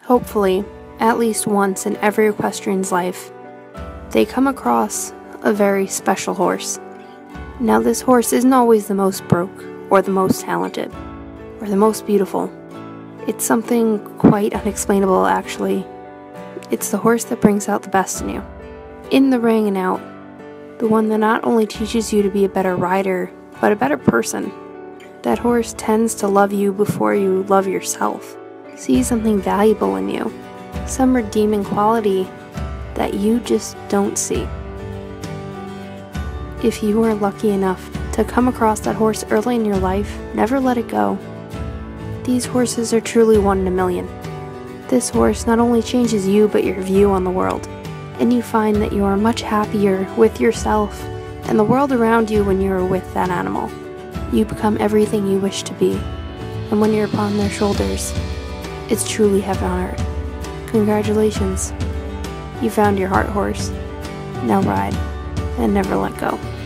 Hopefully, at least once in every equestrian's life, they come across a very special horse. Now, this horse isn't always the most broke, or the most talented, or the most beautiful. It's something quite unexplainable, actually. It's the horse that brings out the best in you. In the ring and out. The one that not only teaches you to be a better rider, but a better person. That horse tends to love you before you love yourself. See something valuable in you. Some redeeming quality that you just don't see. If you are lucky enough to come across that horse early in your life, never let it go. These horses are truly one in a million. This horse not only changes you, but your view on the world. And you find that you are much happier with yourself and the world around you when you are with that animal. You become everything you wish to be. And when you're upon their shoulders, it's truly heaven on earth. Congratulations. You found your heart horse. Now ride and never let go.